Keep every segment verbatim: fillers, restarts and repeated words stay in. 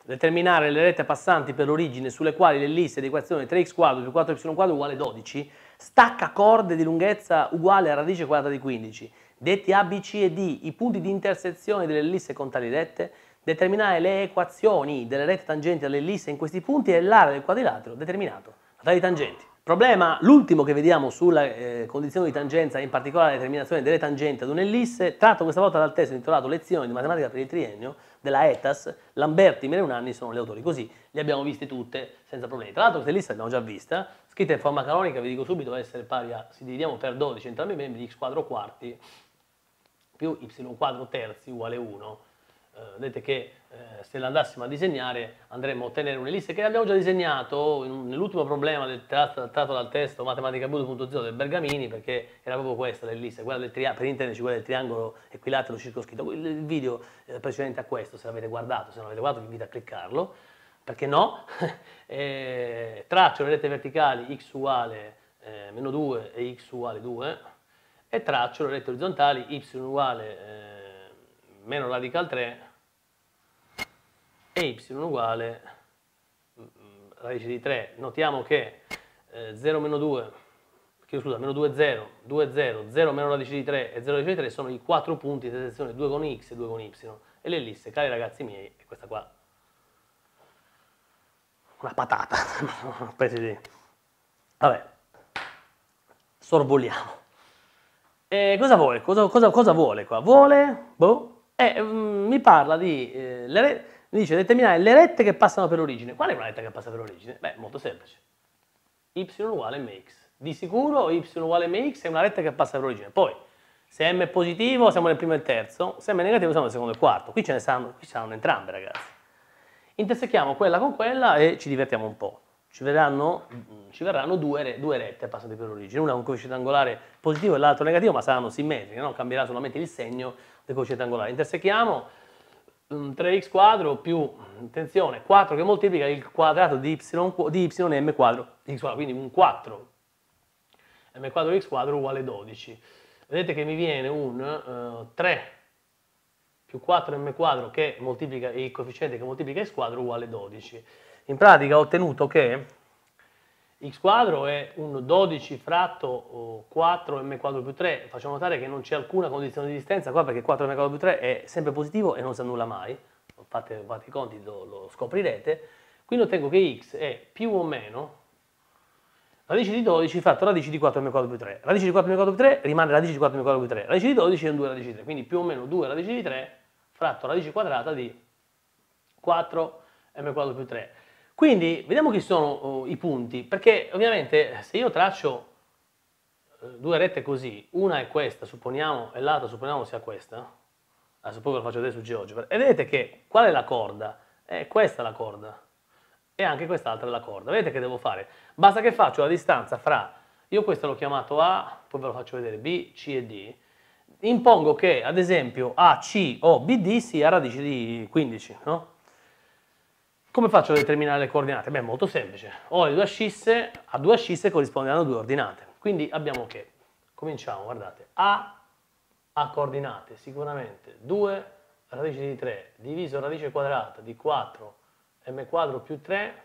determinare le rette passanti per l'origine sulle quali l'ellisse di equazione tre x quadro più quattro y quadro uguale dodici stacca corde di lunghezza uguale a radice quadrata di quindici, detti A, B, C e D i punti di intersezione dell'ellisse con tali rette, determinare le equazioni delle rette tangenti all'ellisse in questi punti e l'area del quadrilatero determinato da tali tangenti. Problema, l'ultimo che vediamo sulla eh, condizione di tangenza, in particolare la determinazione delle tangenti ad un'ellisse, tratto questa volta dal testo intitolato Lezioni di matematica per il triennio della E T A S. Lamberti e Mereunanni sono gli autori, così le abbiamo viste tutte senza problemi. Tra l'altro questa ellisse l'abbiamo già vista, scritta in forma canonica, vi dico subito, deve essere pari a, se dividiamo per dodici entrambi i membri, x quadro quarti più y quadro terzi uguale uno. Eh, vedete che eh, se l'andassimo a disegnare andremmo a ottenere un'ellisse che abbiamo già disegnato nell'ultimo problema del tratto, tratto dal testo Matematica due punto zero del Bergamini, perché era proprio questa l'ellisse, quella del per intenderci quella del triangolo equilatero circoscritto. Il video eh, precedente a questo, se l'avete guardato, se non l'avete guardato vi invito a cliccarlo, perché no? eh, traccio le rette verticali x uguale eh, meno due e x uguale due e traccio le rette orizzontali y uguale eh, meno radical tre e y uguale radice di tre. Notiamo che eh, zero meno due, chiedo scusa, meno due, zero, due, zero, zero meno radice di tre e zero radice di tre sono i quattro punti di intersezione, due con x e due con y. E l'ellisse, cari ragazzi miei, è questa qua. Una patata. Vabbè, sorvoliamo. E cosa vuole? Cosa, cosa, cosa vuole qua? Vuole, boh, eh, mm, mi parla di, eh, le re, mi dice determinare le rette che passano per l'origine. Qual è una retta che passa per l'origine? Beh, molto semplice. Y uguale mx. Di sicuro y uguale mx è una retta che passa per l'origine. Poi, se m è positivo siamo nel primo e il terzo, se m è negativo siamo nel secondo e il quarto. Qui ce ne saranno, qui saranno entrambe, ragazzi. Intersechiamo quella con quella e ci divertiamo un po'. Ci verranno, ci verranno due, due rette passanti per l'origine, una con un coefficiente angolare positivo e l'altro negativo, ma saranno simmetriche, no? Cambierà solamente il segno del coefficiente angolare. Intersechiamo um, tre x quadro più, attenzione, quattro che moltiplica il quadrato di y, di y m quadro, x quadro, quindi un quattro m quadro x quadro uguale dodici. Vedete che mi viene un uh, tre più quattro m quadro che moltiplica il coefficiente che moltiplica x quadro uguale dodici. In pratica ho ottenuto che x quadro è un dodici fratto quattro m quadro più tre. Facciamo notare che non c'è alcuna condizione di distanza qua perché quattro m quadro più tre è sempre positivo e non si annulla mai. Fate, fate i conti, lo, lo scoprirete. Quindi ottengo che x è più o meno radice di dodici fratto radice di quattro m quadro più tre. Radice di quattro m quadro più tre rimane radice di quattro m quadro più tre. Radice di dodici è un due radice di tre, quindi più o meno due radice di tre fratto radice quadrata di quattro m quadro più tre. Quindi vediamo chi sono oh, i punti, perché ovviamente se io traccio eh, due rette così, una è questa, supponiamo, e l'altra supponiamo sia questa, adesso poi ve lo faccio vedere su GeoGebra, e vedete che qual è la corda? È questa la corda, e anche quest'altra è la corda. Vedete che devo fare? Basta che faccio la distanza fra, io questo l'ho chiamato A, poi ve lo faccio vedere, B, C e D, impongo che ad esempio A C o B D sia radice di quindici, no? Come faccio a determinare le coordinate? Beh, molto semplice. Ho le due ascisse, a due ascisse corrisponderanno due ordinate. Quindi abbiamo che, cominciamo, guardate, A ha coordinate sicuramente due radice di tre diviso radice quadrata di quattro m quadro più tre,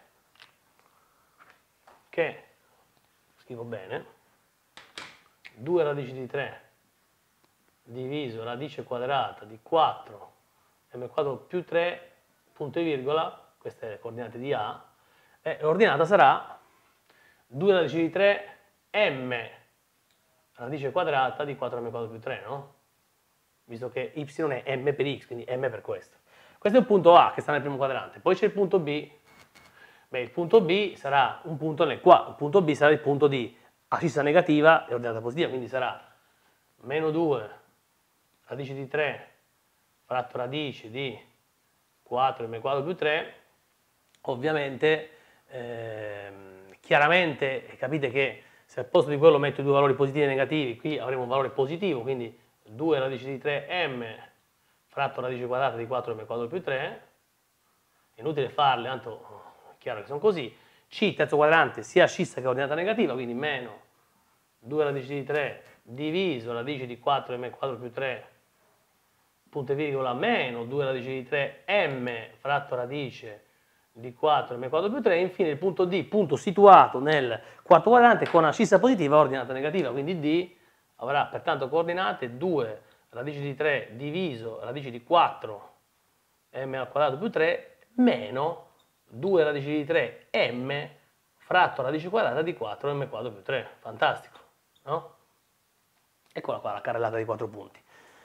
che, scrivo bene, due radici di tre diviso radice quadrata di quattro m quadro più tre, punto e virgola, queste le coordinate di A, e l'ordinata sarà due radici di tre m radice quadrata di quattro m quadro più tre, no? Visto che y è m per x, quindi m per questo. Questo è il punto A che sta nel primo quadrante, poi c'è il punto B. Beh, il punto B sarà un punto nel quale, il punto B sarà il punto di ascissa negativa e ordinata positiva, quindi sarà meno due radice di tre fratto radice di quattro m quadro più tre. Ovviamente, ehm, chiaramente, capite che se al posto di quello metto i due valori positivi e negativi, qui avremo un valore positivo, quindi due radice di tre m fratto radice quadrata di quattro m quadro più tre, è inutile farle, tanto è chiaro che sono così. C, terzo quadrante, sia ascissa che ordinata negativa, quindi meno due radice di tre diviso radice di quattro m quadro più tre, punto e virgola, meno due radice di tre m fratto radice di quattro m quadrato più tre, e infine il punto D, punto situato nel quarto quadrante con ascissa positiva e ordinata negativa, quindi D avrà pertanto coordinate due radice di tre diviso radice di quattro m al quadrato più tre meno due radici di tre m fratto radice quadrata di quattro m quadrato più tre. Fantastico, no? Eccola qua la carrellata di quattro punti.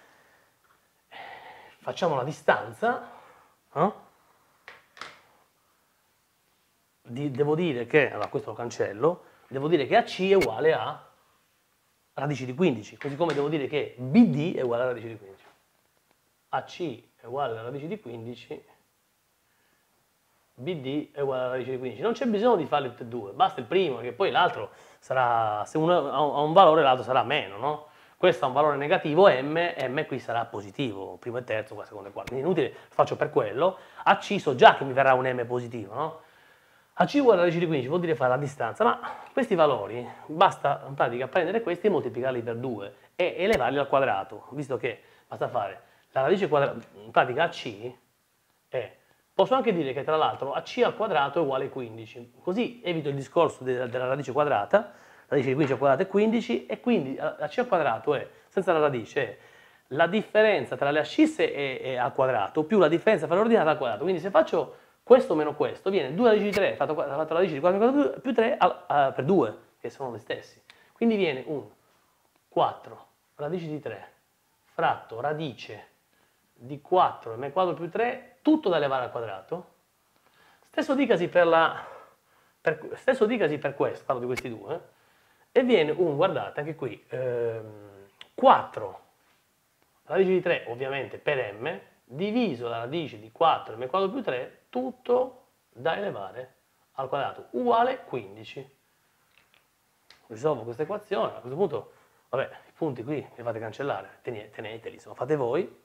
Facciamo la distanza, no? Di, devo dire che, allora questo lo cancello, devo dire che A C è uguale a radice di quindici, così come devo dire che B D è uguale a radice di quindici. A C è uguale a radice di quindici, B D è uguale a radice di quindici. Non c'è bisogno di farli tutti e due, basta il primo, che poi l'altro sarà, se uno ha un valore l'altro sarà meno, no? Questo ha un valore negativo m, m qui sarà positivo, primo e terzo, qua secondo e quarto. Quindi inutile, lo faccio per quello. A C so già che mi verrà un m positivo, no? A C uguale a radice di quindici vuol dire fare la distanza, ma questi valori basta in pratica prendere questi e moltiplicarli per due e elevarli al quadrato, visto che basta fare la radice quadrata, in pratica A C è, posso anche dire che tra l'altro A C al quadrato è uguale a quindici, così evito il discorso de della radice quadrata, radice di quindici al quadrato è quindici, e quindi A C al quadrato è, senza la radice, è la differenza tra le ascisse e, e al quadrato più la differenza tra l'ordinata al quadrato. Quindi se faccio questo meno questo, viene due radici di tre fatto, fatto radice di quattro più, più tre al, uh, per due, che sono le stesse. Quindi viene un quattro radice di tre fratto radice di quattro m quadrato più tre, tutto da elevare al quadrato. Stesso dicasi per, la, per, stesso dicasi per questo, parlo di questi due, e viene un, guardate, anche qui, ehm, quattro radice di tre, ovviamente, per m, diviso la radice di quattro m quadrato più tre, tutto da elevare al quadrato, uguale quindici. Risolvo questa equazione, a questo punto, vabbè, i punti qui li fate cancellare, teneteli, insomma, fate voi.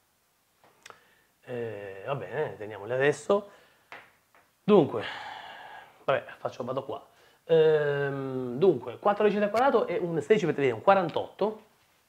Eh, va bene, teniamoli adesso. Dunque, vabbè, faccio, vado qua. Ehm, dunque, quattro radici al quadrato è un sedici per tre, un quarantotto,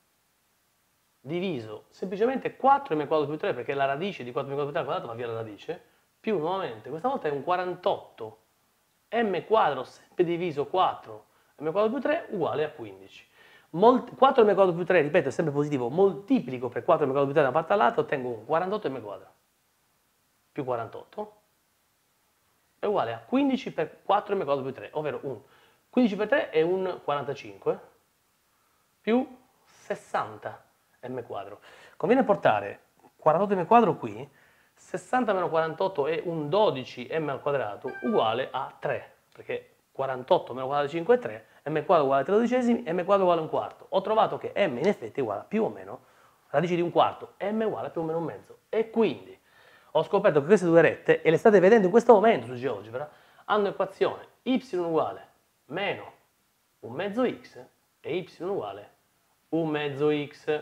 diviso semplicemente quattro m quadrato più tre, perché la radice di quattro m quadrato più tre al quadrato va via la radice, più nuovamente, questa volta è un quarantotto m quadro sempre diviso quattro m quadrato più tre uguale a quindici. Molt quattro m quadrato più tre, ripeto, è sempre positivo, moltiplico per quattro m quadrato più tre da una parte all'altra, ottengo un quarantotto m quadro più quarantotto è uguale a quindici per quattro m quadrato più tre, ovvero un quindici per tre è un quarantacinque più sessanta m quadro. Conviene portare quarantotto m quadro qui, sessanta meno quarantotto è un dodici m al quadrato uguale a tre, perché quarantotto meno quarantacinque è tre, m quadro uguale a tre dodicesimi, m quadro uguale a un quarto. Ho trovato che m in effetti è uguale a più o meno radice di un quarto, m uguale a più o meno un mezzo. E quindi ho scoperto che queste due rette, e le state vedendo in questo momento su GeoGebra, hanno equazione y uguale meno un mezzo x e y uguale un mezzo x.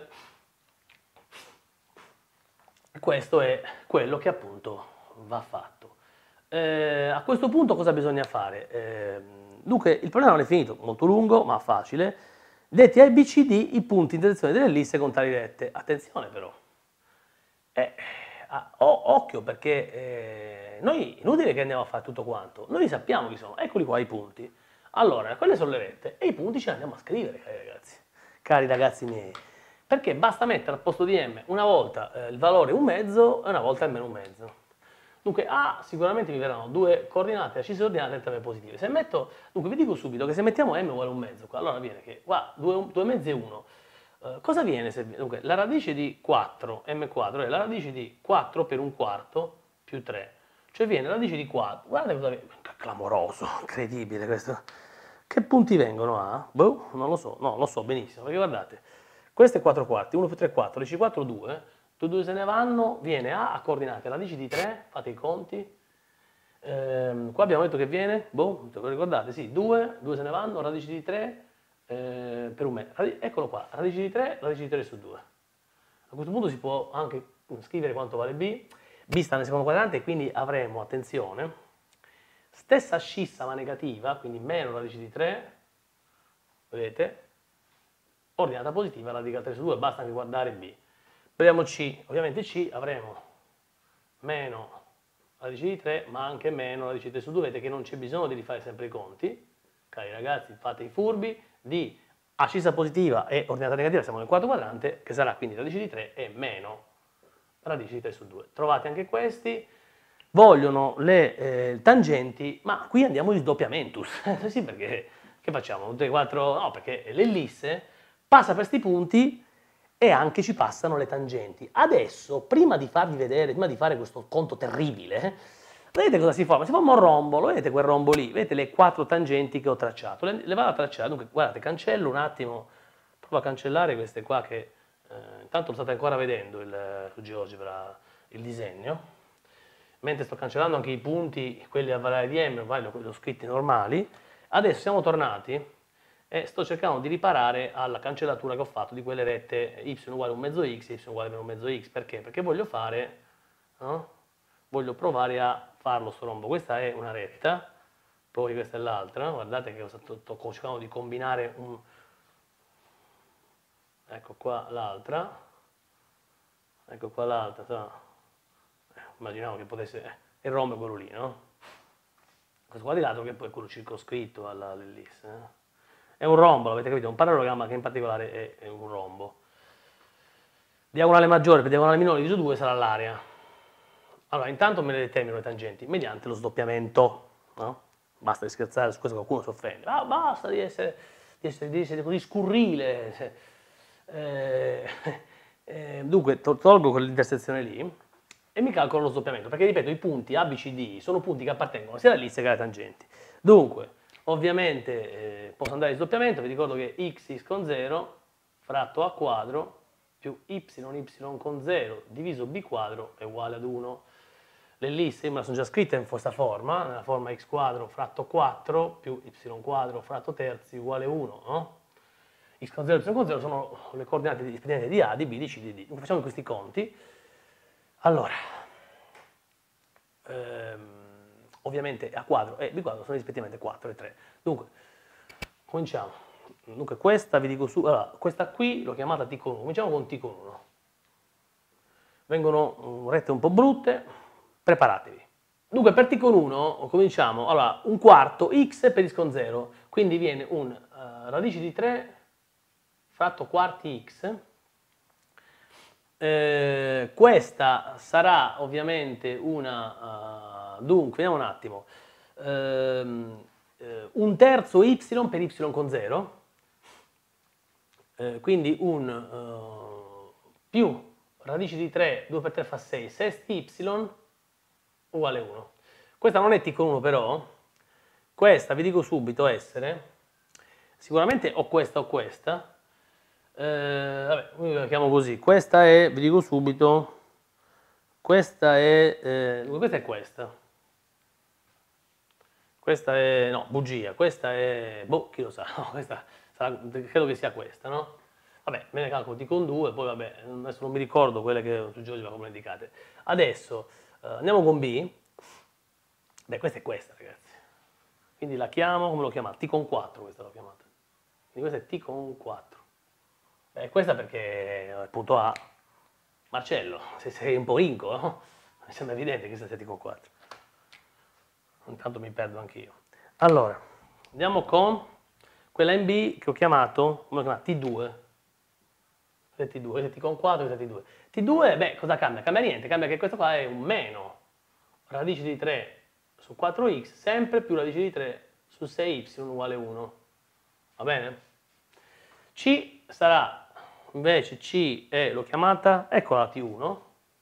Questo è quello che appunto va fatto. Eh, a questo punto cosa bisogna fare? Eh, dunque, il problema non è finito, molto lungo ma facile. Detti A, B, C, D i punti in direzione delle ellisse con tali rette. Attenzione però, eh, ah, oh, occhio, perché eh, noi inutile che andiamo a fare tutto quanto, noi sappiamo chi sono, eccoli qua i punti. Allora, quelle sono le rette e i punti ce li andiamo a scrivere, cari ragazzi, cari ragazzi miei. Perché basta mettere al posto di m una volta eh, il valore un mezzo e una volta meno un mezzo. Dunque A sicuramente mi verranno due coordinate accise ordinate entrambe positive. Se metto, dunque vi dico subito che se mettiamo m uguale un mezzo qua, allora viene che qua due, due mezzi e uno. Uh, cosa viene se, dunque, la radice di quattro m quadro è la radice di quattro per un quarto più tre. Cioè viene la radice di quattro. Guardate cosa viene. Clamoroso, incredibile questo. Che punti vengono A? Boh, non lo so, no, lo so benissimo, perché guardate. Questo è quattro quarti, uno più tre, quattro, radice quattro, due, due, due se ne vanno, viene A a coordinate radici di tre, fate i conti, ehm, qua abbiamo detto che viene, boh, te lo ricordate, sì, due, due se ne vanno, radici di tre, eh, per un metro, eccolo qua, radici di tre, radici di tre su due. A questo punto si può anche scrivere quanto vale B, B sta nel secondo quadrante, quindi avremo, attenzione, stessa ascissa ma negativa, quindi meno radici di tre, vedete, ordinata positiva radica tre su due, basta anche guardare B. Vediamo C, ovviamente C avremo meno radice di tre, ma anche meno radice di tre su due, vedete che non c'è bisogno di rifare sempre i conti, cari ragazzi, fate i furbi, di ascissa positiva e ordinata negativa siamo nel quarto quadrante, che sarà quindi radice di tre e meno radice di tre su due. Trovate anche questi, vogliono le eh, tangenti, ma qui andiamo di sdoppiamentus, sì, perché che facciamo? tutte e quattro? No, perché l'ellisse passa per questi punti e anche ci passano le tangenti. Adesso, prima di farvi vedere, prima di fare questo conto terribile, vedete cosa si forma? Si forma un rombo, lo vedete quel rombo lì? Vedete le quattro tangenti che ho tracciato? Le, le vado a tracciare, dunque guardate, cancello un attimo, provo a cancellare queste qua che eh, intanto lo state ancora vedendo il, su GeoGebra il disegno, mentre sto cancellando anche i punti, quelli a valore di m, li ho scritti normali. Adesso siamo tornati e sto cercando di riparare alla cancellatura che ho fatto di quelle rette y uguale un mezzo x e y uguale meno un mezzo x. Perché? Perché voglio fare, no? Voglio provare a farlo sto rombo. Questa è una retta, poi questa è l'altra. Guardate che sto, sto cercando di combinare un... Ecco qua l'altra. Ecco qua l'altra. Eh, immaginavo che potesse... Eh, il rombo è quello lì, no? Questo qua di lato che poi è quello circoscritto all'ellisse. Eh? È un rombo, avete capito? È un parallelogramma che in particolare è, è un rombo. Diagonale maggiore per diagonale minore di su due sarà l'area. Allora, intanto me ne determino le tangenti mediante lo sdoppiamento, no? Basta di scherzare, su questo qualcuno si offende. Ah, basta di essere, di essere, di essere così scurrile. Eh, eh, dunque, to tolgo quell'intersezione lì e mi calcolo lo sdoppiamento, perché ripeto, i punti A, B, C, D sono punti che appartengono sia all'ellisse che alle tangenti. Dunque, ovviamente eh, posso andare di sdoppiamento, vi ricordo che x con zero fratto a quadro più y, y con zero diviso b quadro è uguale ad uno. L'ellisse me la sono già scritta in questa forma, nella forma x quadro fratto quattro più y quadro fratto terzi uguale uno, no? X con zero e y con zero sono le coordinate dipendenti di A, di B, di C, di D. Dunque facciamo questi conti. Allora, ehm, ovviamente A quadro e B quadro sono rispettivamente quattro e tre. Dunque, cominciamo. Dunque questa vi dico su, allora, questa qui l'ho chiamata T con uno. Cominciamo con T con uno. Vengono um, rette un po' brutte, preparatevi. Dunque per T con uno cominciamo, allora, un quarto x per x con zero, quindi viene un uh, radice di tre fratto quarti x. Eh, questa sarà ovviamente una, uh, dunque, vediamo un attimo, uh, uh, un terzo y per y con zero, uh, quindi un uh, più radice di tre, due per tre fa sei, sesti y uguale uno. Questa non è T con uno però, questa vi dico subito essere, sicuramente o questa o questa, Eh, vabbè, la chiamo così, questa è, vi dico subito, questa è, eh, questa è questa, questa è, no, bugia, questa è, boh, chi lo sa, no, questa sarà, credo che sia questa, no? Vabbè, me ne calcolo T con due, poi vabbè, adesso non mi ricordo quelle che su GeoGebra come le indicate. Adesso, eh, andiamo con B, beh, questa è questa, ragazzi, quindi la chiamo, come l'ho chiamata? T con quattro, questa l'ho chiamata, quindi questa è T con quattro. Eh, questa perché è il punto A. Marcello, se sei un po' rinco, no? Mi sembra evidente che sia T con quattro. Intanto mi perdo anch'io. Allora, andiamo con quella in B che ho chiamato, come ho chiamato? T due. Questa è T due, questa è T con quattro, questa è T due. T due, beh, cosa cambia? Cambia niente, cambia che questo qua è un meno radice di tre su quattro x, sempre più radice di tre su sei y uguale uno. Va bene? C sarà... Invece C è, l'ho chiamata, eccola T uno,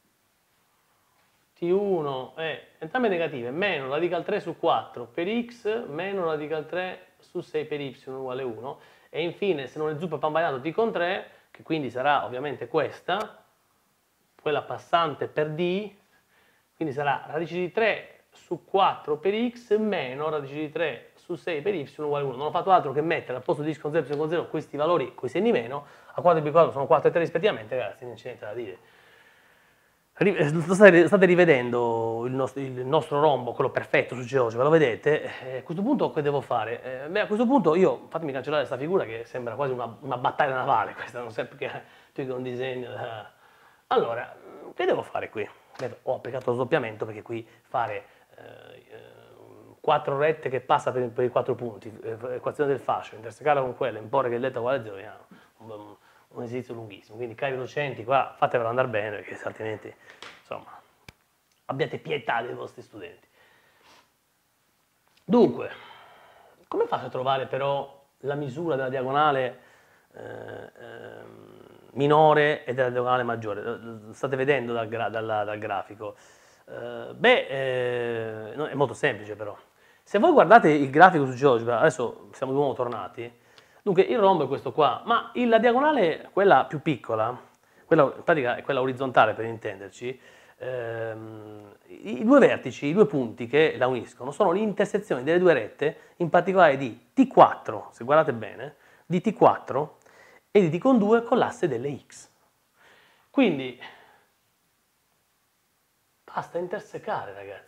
T uno è entrambe negative, meno radical tre su quattro per x, meno radical tre su sei per y uguale uno, e infine se non è zuppo pambanato T con tre, che quindi sarà ovviamente questa, quella passante per D, quindi sarà radice di tre su quattro per x, meno radice di tre su sei per y uguale uno. Non ho fatto altro che mettere al posto di x con zero, y con zero questi valori con i segni meno, a quattro e b quattro sono quattro e tre rispettivamente, ragazzi, non c'è niente da dire. State, state rivedendo il nostro, il nostro rombo, quello perfetto su GeoGebra, lo vedete? Eh, a questo punto che devo fare? Eh, beh, a questo punto io, fatemi cancellare questa figura che sembra quasi una, una battaglia navale, questa non so perché tu che un disegno da... Allora, che devo fare qui? ho applicato lo sdoppiamento perché qui fare quattro rette che passa per, per i quattro punti, equazione del fascio, intersecarla con quella, imporre che il delta uguale a zero, yeah, un, un esercizio lunghissimo. Quindi cari docenti, qua fatevelo andare bene, perché altrimenti, insomma, abbiate pietà dei vostri studenti. Dunque, come faccio a trovare però la misura della diagonale eh, eh, minore e della diagonale maggiore? Lo state vedendo dal, gra dal, dal grafico. Uh, beh, eh, no, è molto semplice però. Se voi guardate il grafico su GeoGebra, adesso siamo di nuovo tornati, dunque il rombo è questo qua, ma il, la diagonale, quella più piccola, quella, in pratica è quella orizzontale per intenderci, ehm, i due vertici, i due punti che la uniscono sono le intersezioni delle due rette, in particolare di T quattro, se guardate bene, di T quattro e di T con due con l'asse delle X. Quindi basta intersecare, ragazzi.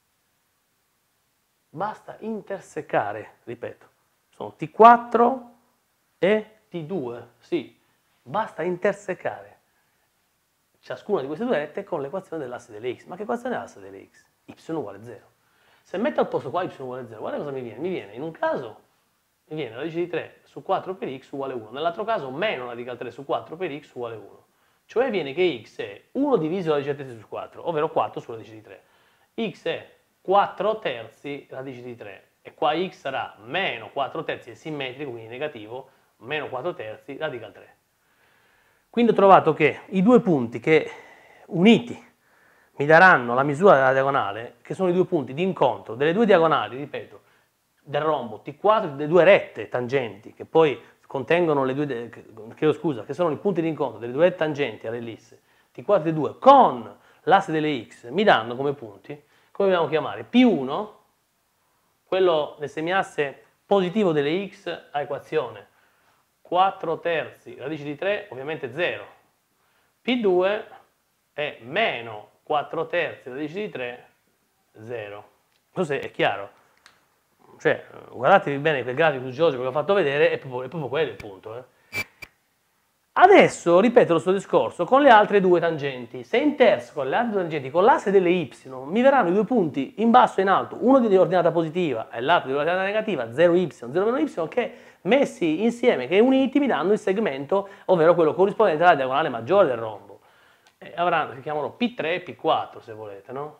Basta intersecare, ripeto. Sono T quattro e T due, sì. Basta intersecare ciascuna di queste due rette con l'equazione dell'asse delle X. Ma che equazione è l'asse delle X? Y uguale zero. Se metto al posto qua Y uguale zero, guarda cosa mi viene. Mi viene, in un caso, mi viene radice di tre su quattro per X uguale uno. Nell'altro caso, meno radical tre su quattro per X uguale uno. Cioè viene che x è uno diviso radice di tre su quattro, ovvero quattro su radice di tre. X è quattro terzi radice di tre. E qua x sarà meno quattro terzi, è simmetrico, quindi negativo, meno quattro terzi radical tre. Quindi ho trovato che i due punti che uniti mi daranno la misura della diagonale, che sono i due punti di incontro delle due diagonali, ripeto, del rombo T quattro, delle due rette tangenti, che poi contengono le due, chiedo scusa, che sono i punti di incontro delle due tangenti all'ellisse T quattro e T due con l'asse delle X, mi danno come punti, come dobbiamo chiamare? P uno, quello del semiasse positivo delle X a equazione quattro terzi radice di tre, ovviamente zero. P due è meno quattro terzi radice di tre, zero. Cos'è? È chiaro? Cioè, guardatevi bene quel grafico su GeoGebra che ho fatto vedere, è proprio, è proprio quello il punto. Eh. Adesso ripeto lo stesso discorso con le altre due tangenti. Se interseco le altre due tangenti con l'asse delle Y, mi verranno i due punti in basso e in alto, uno di ordinata positiva e l'altro di ordinata negativa, zero y, zero meno y, che messi insieme, che uniti, mi danno il segmento, ovvero quello corrispondente alla diagonale maggiore del rombo. E avranno, si chiamano P tre e P quattro se volete, no?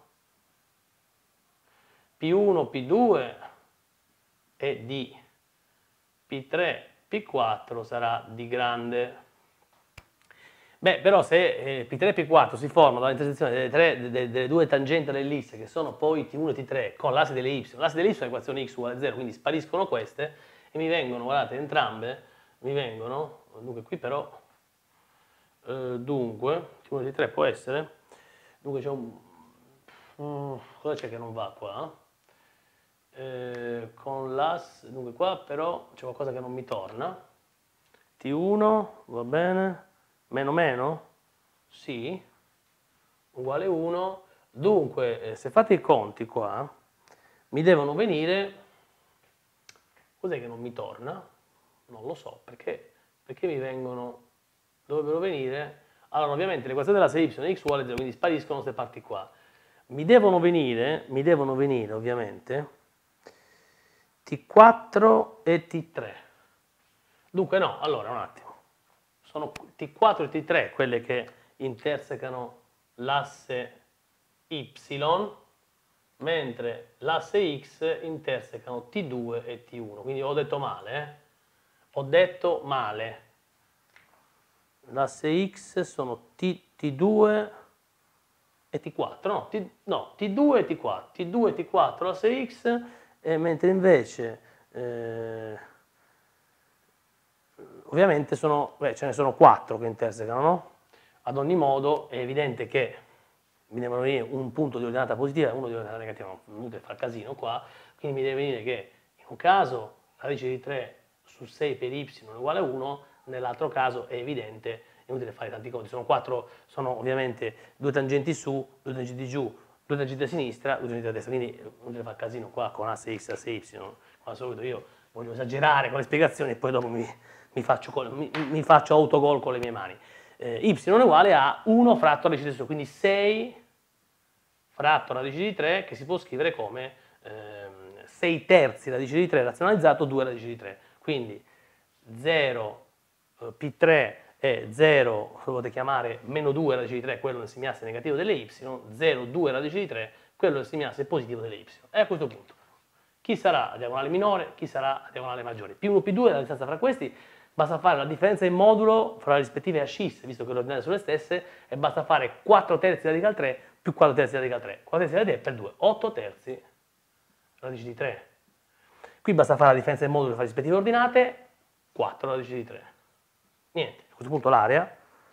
P uno, P due e di P tre, P quattro sarà di grande. Beh, però se eh, P tre e P quattro si formano dall'intersezione delle, delle, delle due tangenti dell'ellisse, che sono poi T uno e T tre, con l'asse delle Y, l'asse delle Y è l'equazione x uguale a zero, quindi spariscono queste e mi vengono, guardate, entrambe, mi vengono, dunque qui però, eh, dunque, T uno e T tre può essere, dunque c'è un, um, cosa c'è che non va qua? Eh, con l'asse, dunque qua però c'è qualcosa che non mi torna, T uno, va bene, meno meno? Sì, uguale uno. Dunque, eh, se fate i conti qua, mi devono venire, cos'è che non mi torna? Non lo so, perché, perché mi vengono, dovrebbero venire, allora ovviamente l'equazione della y è x uguale a zero, quindi spariscono queste parti qua. Mi devono venire, mi devono venire ovviamente, T quattro e T tre. Dunque no, allora un attimo. Sono T quattro e T tre quelle che intersecano l'asse Y, mentre l'asse X intersecano T due e T uno. Quindi ho detto male, eh? Ho detto male. L'asse X sono T, T2 e T quattro, no, T, no, T due e T quattro. T due e T quattro l'asse X, e mentre invece... Eh, ovviamente sono, beh, ce ne sono quattro che intersecano, no? Ad ogni modo è evidente che mi devono venire un punto di ordinata positiva e uno di ordinata negativa, non è inutile far casino qua, quindi mi deve venire che in un caso radice di tre su sei per y è uguale a uno, nell'altro caso è evidente, è inutile fare tanti conti, sono quattro, sono ovviamente due tangenti su, due tangenti giù, due tangenti a sinistra, due tangenti a destra, quindi è inutile far casino qua con asse x e asse y, come al solito io voglio esagerare con le spiegazioni e poi dopo mi... Mi faccio, mi, mi faccio autogol con le mie mani. Eh, y è uguale a uno fratto radice di tre, quindi sei fratto radice di tre, che si può scrivere come ehm, sei terzi radice di tre razionalizzato due radice di tre. Quindi zero eh, P tre è zero, lo potete chiamare meno due radice di tre, quello nel semiasse negativo delle y, zero, due radice di tre, quello nel semiasse positivo delle y. E a questo punto, chi sarà a diagonale minore, chi sarà a diagonale maggiore? P uno, P due, la distanza fra questi, basta fare la differenza in modulo fra le rispettive ascisse, visto che le ordinate sono le stesse, e basta fare quattro terzi radical tre più quattro terzi radical tre. quattro terzi radical tre per due, otto terzi radice di tre. Qui basta fare la differenza in modulo fra le rispettive ordinate, quattro radice di tre. Niente, a questo punto l'area,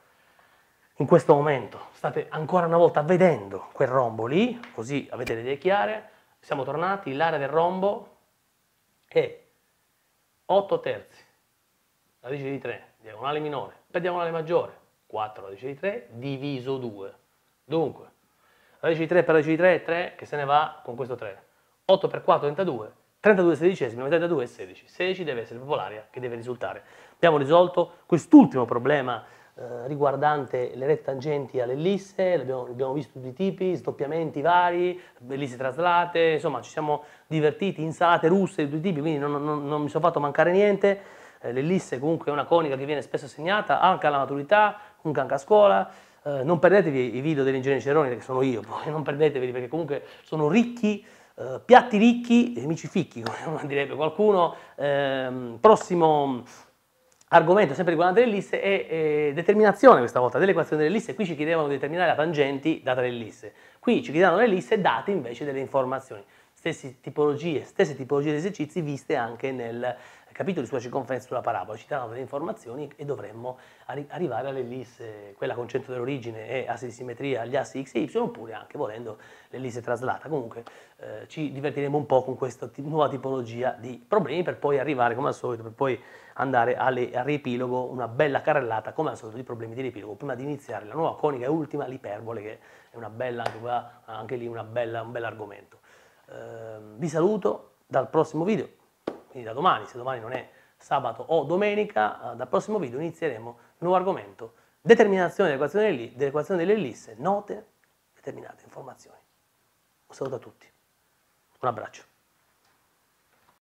in questo momento state ancora una volta vedendo quel rombo lì, così avete le idee chiare. Siamo tornati, l'area del rombo è otto terzi radice di tre, diagonale minore, per diagonale maggiore, quattro radice di tre diviso due. Dunque, radice di tre per radice di tre è tre, che se ne va con questo tre. otto per quattro, trentadue. trentadue sedicesimi, trentadue è sedici. sedici deve essere proprio l'area che deve risultare. Abbiamo risolto quest'ultimo problema eh, riguardante le rette tangenti all'ellisse, abbiamo, abbiamo visto tutti i tipi, sdoppiamenti vari, ellisse traslate, insomma ci siamo divertiti, insalate russe di tutti i tipi, quindi non, non, non mi sono fatto mancare niente. Eh, l'ellisse comunque è una conica che viene spesso assegnata anche alla maturità, comunque anche a scuola. Eh, non perdetevi i video dell'ingegnere Ceroni, che sono io, poi non perdeteveli perché comunque sono ricchi. Uh, piatti ricchi, amici ficchi, come direbbe qualcuno. Ehm, prossimo argomento, sempre riguardante l'ellisse, è, è determinazione questa volta dell'equazione dell'ellisse. Qui ci chiedevano di determinare la tangenti data l'ellisse, qui ci chiedevano l'ellisse date invece delle informazioni. Stesse tipologie, stesse tipologie di esercizi viste anche nel capitolo sulla circonferenza sulla parabola. Ci danno delle informazioni e dovremmo arri arrivare all'ellisse, quella con centro dell'origine e assi di simmetria agli assi x e y, oppure anche volendo l'ellisse traslata. Comunque eh, ci divertiremo un po' con questa nuova tipologia di problemi per poi arrivare, come al solito, per poi andare alle, al riepilogo, una bella carrellata, come al solito, di problemi di riepilogo, prima di iniziare la nuova conica e ultima, l'iperbole, che è una bella, anche, qua, anche lì una bella, un bel argomento. Eh, vi saluto dal prossimo video. Quindi da domani, se domani non è sabato o domenica, dal prossimo video inizieremo il nuovo argomento: determinazione dell'equazione dell'ellisse, note, determinate informazioni. Un saluto a tutti, un abbraccio.